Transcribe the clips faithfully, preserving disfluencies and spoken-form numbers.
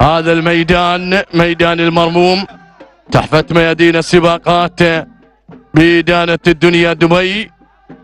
هذا الميدان ميدان المرموم، تحفة ميادين السباقات بإدانة الدنيا دبي.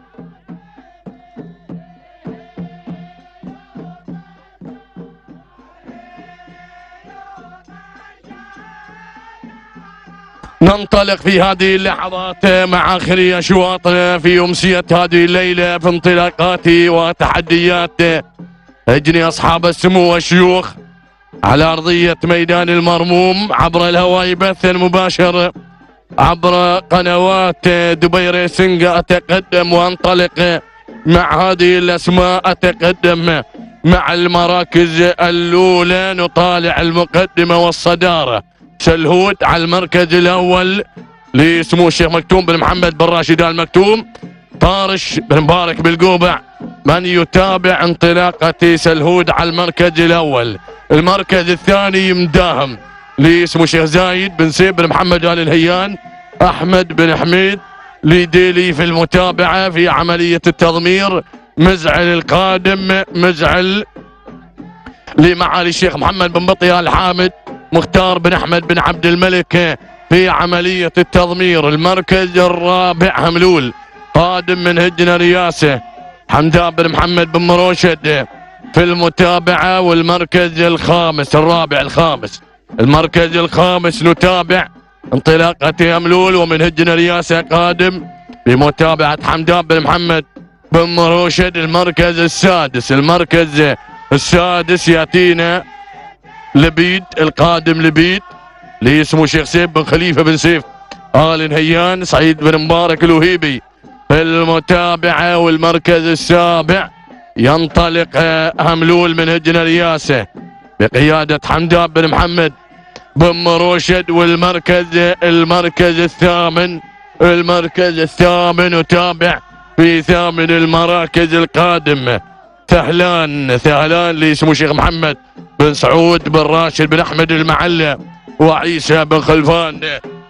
ننطلق في هذه اللحظات مع آخر أشواطنا في أمسية هذه الليلة في انطلاقات وتحديات اجني أصحاب السمو والشيوخ على أرضية ميدان المرموم عبر الهواء بث مباشر عبر قنوات دبي ريسنج. أتقدم وأنطلق مع هذه الأسماء، أتقدم مع المراكز الأولى. نطالع المقدمة والصدارة. سلهود على المركز الأول لسمو الشيخ مكتوم بن محمد بن راشد آل مكتوم. طارش بن مبارك بالقوبع من يتابع انطلاقة سلهود على المركز الأول. المركز الثاني مداهم لسمو الشيخ زايد بن سيف بن محمد آل الهيان. أحمد بن حميد لديلي في المتابعة في عملية التضمير. مزعل القادم مزعل لمعالي الشيخ محمد بن بطي آل حامد. مختار بن أحمد بن عبد الملك في عملية التضمير. المركز الرابع هملول قادم من هجنة رياسة. حمدان بن محمد بن مروشد في المتابعة. والمركز الخامس الرابع الخامس المركز الخامس نتابع انطلاقة هملول ومن هجنة رياسة قادم بمتابعة حمدان بن محمد بن مروشد. المركز السادس المركز السادس يأتينا لبيد القادم لبيد لسمو الشيخ سيف بن خليفة بن سيف آل نهيان. سعيد بن مبارك الوهيبي في المتابعة. والمركز السابع ينطلق هملول من هجنة رياسة بقيادة حمدان بن محمد بن مروشد. والمركز المركز الثامن المركز الثامن نتابع في ثامن المراكز القادم ثهلان ثهلان لسمو الشيخ محمد بن سعود بن راشد بن احمد المعلى وعيسى بن خلفان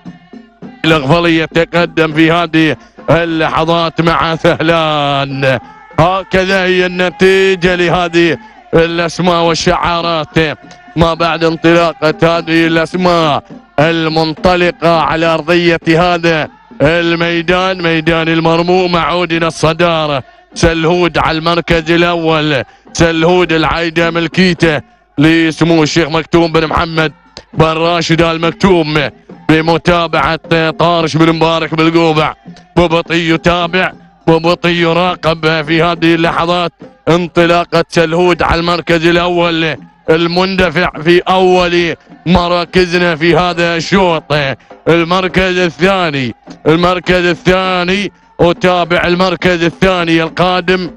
الغفلي يتقدم في هذه اللحظات مع ثهلان. هكذا هي النتيجة لهذه الأسماء والشعارات ما بعد انطلاقة هذه الأسماء المنطلقة على أرضية هذا الميدان ميدان المرموم. عودنا الصدارة سلهود على المركز الأول. سلهود العايدة ملكيته لسمو الشيخ مكتوم بن محمد بن راشد آل مكتوم بمتابعة طارش بن مبارك بالقوبع. ببطي يتابع ببطي يراقب في هذه اللحظات انطلاقة سلهود على المركز الأول المندفع في أول مراكزنا في هذا الشوط. المركز الثاني المركز الثاني أتابع المركز الثاني القادم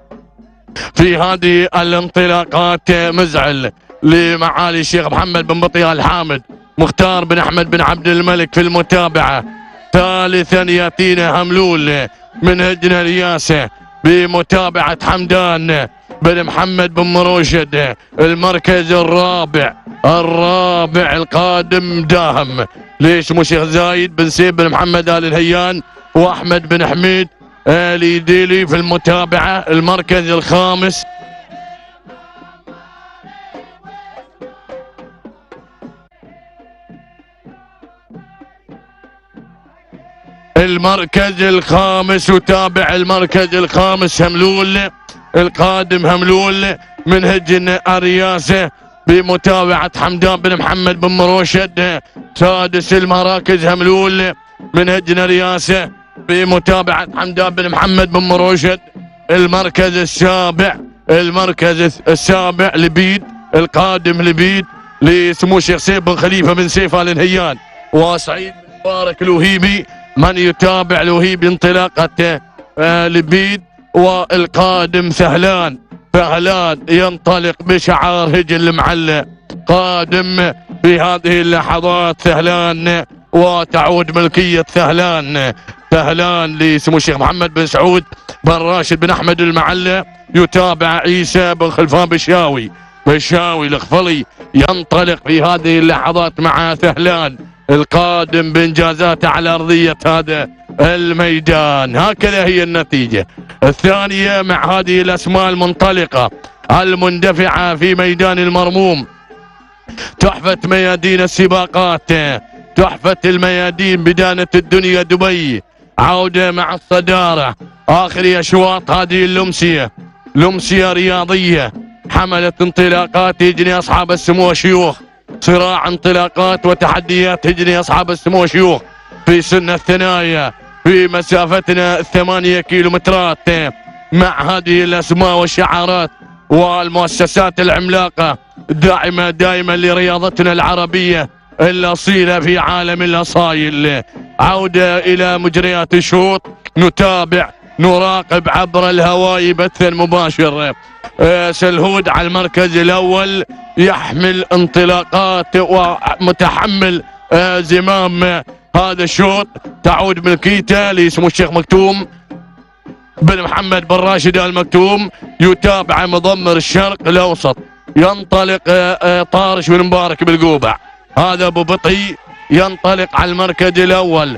في هذه الانطلاقات. مزعل لمعالي الشيخ محمد بن بطي آل حامد. مختار بن أحمد بن عبد الملك في المتابعة. ثالثا يأتينا هملول من هجنة رياسة بمتابعة حمدان بن محمد بن مروشد. المركز الرابع الرابع القادم داهم لسمو الشيخ زايد بن سيف بن محمد آل الهيان وأحمد بن حميد آل ديلي في المتابعة. المركز الخامس المركز الخامس يتابع المركز الخامس هملول القادم هملول من هجن الرياسة بمتابعة حمدان بن محمد بن مروشد. سادس المراكز هملول من هجن رياسة بمتابعة حمدان بن محمد بن مروشد. المركز السابع المركز السابع لبيد القادم لبيد لسمو الشيخ سيف بن خليفة بن سيف آل نهيان وسعيد بن مبارك الوهيبي من يتابع الوهيبي انطلاقة آه لبيد. والقادم ثهلان ثهلان ينطلق بشعار هجن المعلى قادم في هذه اللحظات ثهلان وتعود ملكية ثهلان ثهلان لسمو الشيخ محمد بن سعود بن راشد بن احمد المعلى. يتابع عيسى بن خلفان بشاوي بشاوي الغفلي ينطلق في هذه اللحظات مع ثهلان القادم بانجازاته على ارضية هذا الميدان. هكذا هي النتيجة الثانية مع هذه الاسماء المنطلقة المندفعة في ميدان المرموم. تحفة ميادين السباقات، تحفة الميادين بدانة الدنيا دبي، عودة مع الصدارة. آخر أشواط هذه الأمسية، الأمسية رياضية حملت انطلاقات يجني أصحاب السمو والشيوخ، صراع انطلاقات وتحديات تجني أصحاب السمو والشيوخ في سن الثنايا في مسافتنا الثمانية كيلومترات، مع هذه الأسماء والشعارات والمؤسسات العملاقة داعمة دائما لرياضتنا العربية الأصيلة في عالم الأصايل. عودة إلى مجريات الشوط، نتابع نراقب عبر الهواء بثا مباشر. سلهود على المركز الأول يحمل انطلاقات ومتحمل زمام هذا الشوط، تعود ملكيته لاسمه الشيخ مكتوم بن محمد بن راشد آل مكتوم، يتابع مضمر الشرق الأوسط، ينطلق طارش بن مبارك بالقوبع، هذا ابو بطي ينطلق على المركز الاول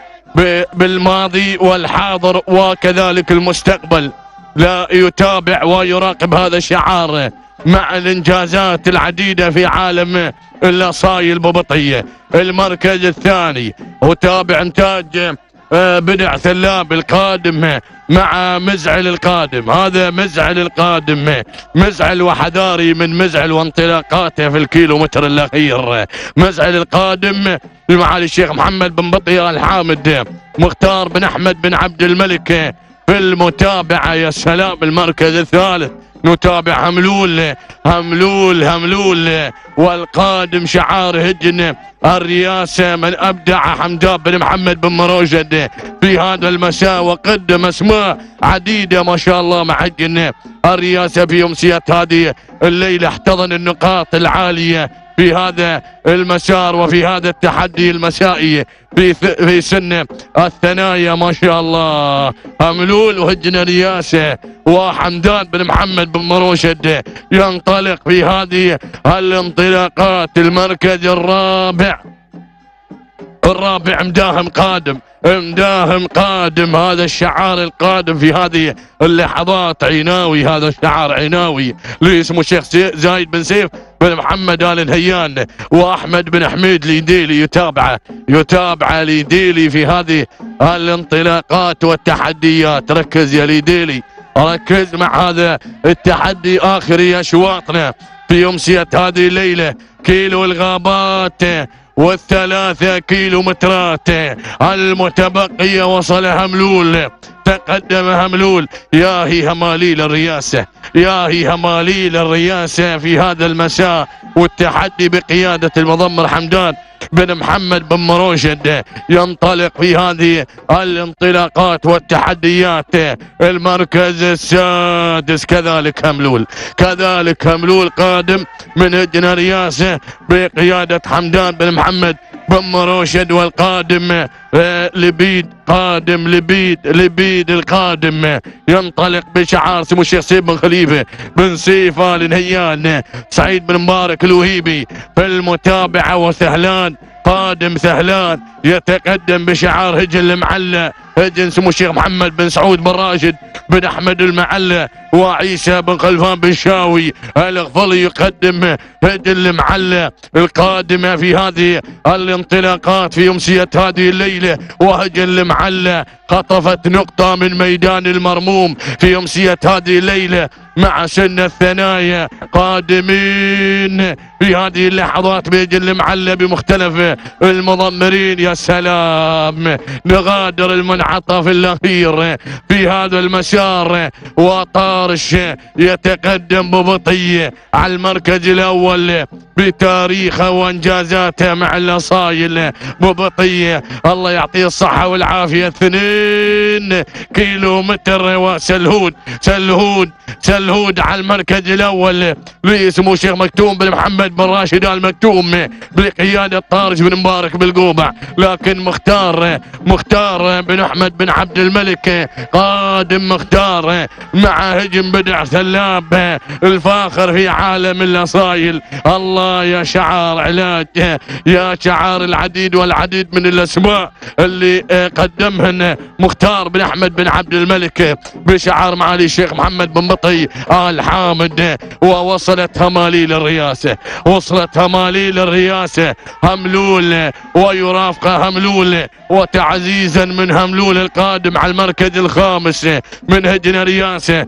بالماضي والحاضر وكذلك المستقبل، لا يتابع ويراقب هذا الشعار مع الانجازات العديده في عالم الاصايل ابو بطي. المركز الثاني وتابع انتاج بدع ثلاب القادم مع مزعل القادم، هذا مزعل القادم، مزعل وحذاري من مزعل وانطلاقاته في الكيلومتر الاخير. مزعل القادم لمعالي الشيخ محمد بن بطي آل حامد، مختار بن احمد بن عبد الملك في المتابعه. يا سلام، المركز الثالث نتابع هملول هملول هملول والقادم شعار هجن الرئاسة من أبدع حمدان بن محمد بن مروشد في هذا المساء، وقدم أسماء عديدة ما شاء الله مع هجن الرئاسة في أمسية هذه الليلة. احتضن النقاط العالية في هذا المسار وفي هذا التحدي المسائي في في سن الثنايا ما شاء الله. هملول وهجن رياسه وحمدان بن محمد بن مروشد ينطلق في هذه الانطلاقات. المركز الرابع الرابع مداهم قادم، مداهم قادم، هذا الشعار القادم في هذه اللحظات عيناوي، هذا الشعار عيناوي لاسمه الشيخ زايد بن سيف بن محمد آل نهيان واحمد بن حميد ليديلي، يتابعه يتابعه ليديلي في هذه الانطلاقات والتحديات. ركز يا ليديلي، ركز مع هذا التحدي. اخر اشواطنا في امسيه هذه الليله، كيلو الغابات والثلاثة كيلومترات المتبقية. وصل هملول، تقدم هملول، يا هي هماليل الرئاسة، يا هي هماليل الرئاسة في هذا المساء. والتحدي بقيادة المضمر حمدان بن محمد بن مروشد ينطلق في هذه الانطلاقات والتحديات. المركز السادس كذلك هملول، كذلك هملول قادم من هجن رياسه بقيادة حمدان بن محمد بن مروشد، والقادم لبيد، قادم لبيد لبيد القادم ينطلق بشعار سمو الشيخ سيف بن خليفه بن سيف آل نهيان. سعيد بن مبارك الوهيبي في المتابعه، وسهلان قادم ثهلان يتقدم بشعار هجن المعلى، هجن سمو الشيخ محمد بن سعود بن راشد بن احمد المعلى، وعيسى بن خلفان بن شاوي الغفلي يقدم هجن المعلى القادمه في هذه الانطلاقات في امسيه هذه الليله. وهجن المعلى خطفت نقطه من ميدان المرموم في امسيه هذه الليله مع سن الثنايا، قادمين في هذه اللحظات بهجن المعلى بمختلف المضمرين. يا سلام، نغادر المنعطف الاخير في هذا المسار، وطارش يتقدم ببطيء على المركز الاول بتاريخه وانجازاته مع الاصايل ببطيء. الله يعطيه الصحه والعافيه. اثنين كيلو متر وسلهود سلهود سلهود على المركز الاول لاسمه الشيخ مكتوم بن محمد بن راشد آل مكتوم بقياده طارش بن مبارك بالقوبع، لكن مختار مختار بن احمد بن عبد الملك قادم مختار مع هجم بدع ثلاب الفاخر في عالم الاصايل. الله يا شعار علاج، يا شعار العديد والعديد من الاسماء اللي قدمهن مختار بن احمد بن عبد الملك بشعار معالي الشيخ محمد بن بطي آل حامد، ووصلت هماليل الرئاسة، وصلت هماليل الرئاسة هملول ويرافقه هملول، وتعزيزا من هملول القادم على المركز الخامس من هجن رياسة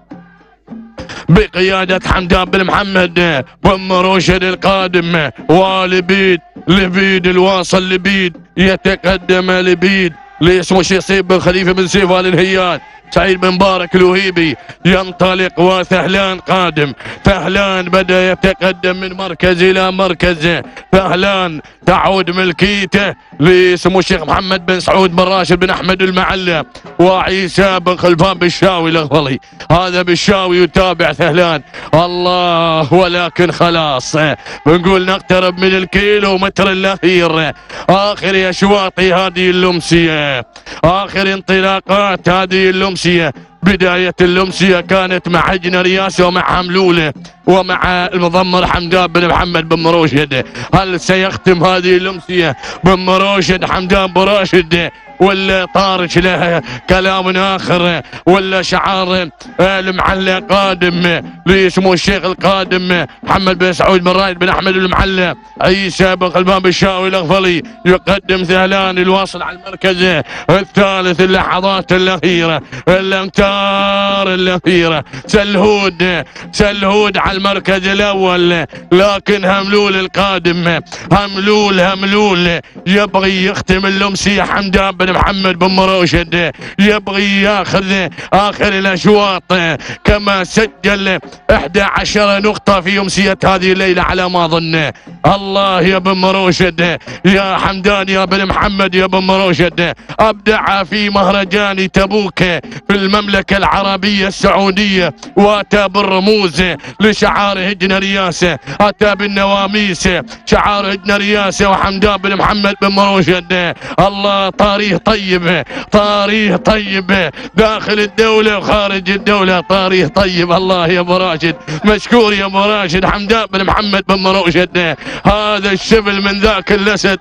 بقيادة حمدان بن محمد بن رشد القادم، ولبيد لبيد الواصل لبيد يتقدم لبيد لاسمه الشيخ سيف بن خليفة بن سيف آل الهيان، سعيد بن مبارك الوهيبي ينطلق، وثهلان قادم. ثهلان بدأ يتقدم من مركز إلى مركز، ثهلان تعود ملكيته لسمو الشيخ محمد بن سعود بن راشد بن أحمد المعلى، وعيسى بن خلفان بالشاوي الأغفلي. هذا بالشاوي يتابع ثهلان. الله، ولكن خلاص بنقول نقترب من الكيلو متر الأخير، آخر أشواطي هذه الأمسية، آخر انطلاقات هذه الأمسية. بداية الأمسية كانت مع هجن رياسة ومع هملولة ومع المضمر حمدان بن محمد بن مراشد. هل سيختم هذه الأمسية بن مراشد حمدان بن راشد، ولا طارش له كلام آخر، ولا شعار المعلى قادم لسمو الشيخ القادم محمد بن سعود بن راشد بن أحمد المعلى؟ عيسى بن خلفان بالشاوي الأغفلي يقدم ثهلان الواصل على المركز الثالث. اللحظات الأخيرة، الأمتار الأخيرة، سلهود سلهود على المركز الأول، لكن هملول القادم، هملول هملول يبغي يختم الأمسية حمدان بن محمد بن مراشد، يبغي ياخذ آخر الأشواط كما سجل إحدى عشرة نقطة في أمسية هذه الليلة على ما أظن. الله يا بن مراشد، يا حمدان يا بن محمد يا بن مراشد، أبدع في مهرجان تبوك في المملكة العربية السعودية، وأتى بالرموز لشعار هجن رياسة، أتى بالنواميس شعار هجن رياسة وحمدان بن محمد بن مراشد. الله، طاريه طيب، طاريه طيب داخل الدولة وخارج الدولة، طاريه طيب. الله يا ابو راشد، مشكور يا ابو راشد. حمدان بن محمد بن مراشد، هذا الشبل من ذاك الاسد.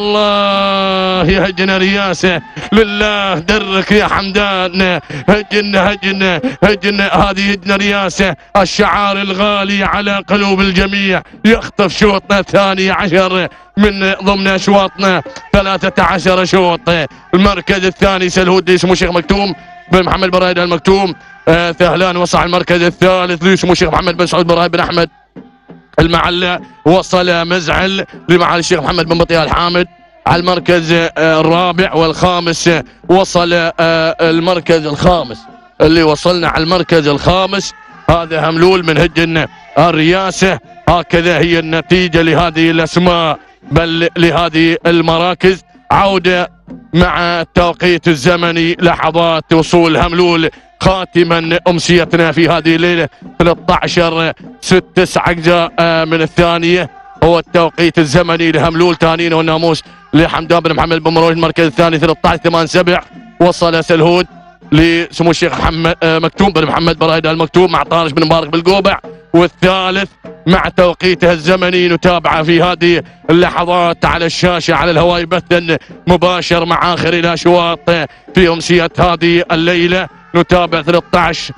الله يا هجن رياسة، لله درك يا حمدان. هجن هجن هجن هذه هجن رياسة، الشعار الغالي على قلوب الجميع. يخطف شوطنا الثاني عشر من ضمن اشواطنا، ثلاثة عشر شوط. المركز الثاني سلهود اسمه الشيخ مكتوم بن محمد بن رايد المكتوم. آه ثهلان وصل على المركز الثالث اسمه الشيخ محمد بن سعود بن رايد بن احمد المعلى. وصل مزعل لمعالي الشيخ محمد بن بطيئة الحامد على المركز آه الرابع. والخامس وصل آه المركز الخامس، اللي وصلنا على المركز الخامس هذا هملول من هجن الرياسة. هكذا هي النتيجة لهذه الأسماء بل لهذه المراكز. عودة مع التوقيت الزمني، لحظات وصول هملول خاتما أمسيتنا في هذه الليلة ثلاثة عشر ستة تسعة أجزاء من الثانية هو التوقيت الزمني لهملول. تانين والناموس لحمدان بن محمد بن مراشد المركز الثاني ثلاثة عشر ثمانية سبعة. وصل سلهود لسمو الشيخ محمد مكتوم بن محمد بن رايد المكتوم مع طارش بن مبارك بالقوبع، والثالث مع توقيته الزمني نتابعه في هذه اللحظات على الشاشة على الهواء بثا مباشر مع آخر الأشواط في أمسية هذه الليلة. نتابع ثلاثة عشر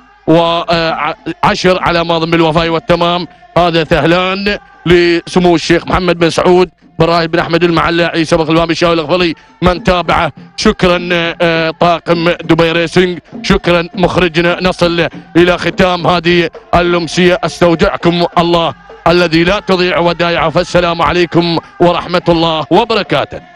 وعشر على ما أظن بالوفاء والتمام. هذا ثهلان لسمو الشيخ محمد بن سعود بن رايد بن أحمد المعلى، عيسى بن خلفان بالشاوي الأغفلي من تابعه. شكرا طاقم دبي ريسنج، شكرا مخرجنا. نصل إلى ختام هذه الأمسية، استودعكم الله الذي لا تضيع ودائعه، فالسلام عليكم ورحمة الله وبركاته.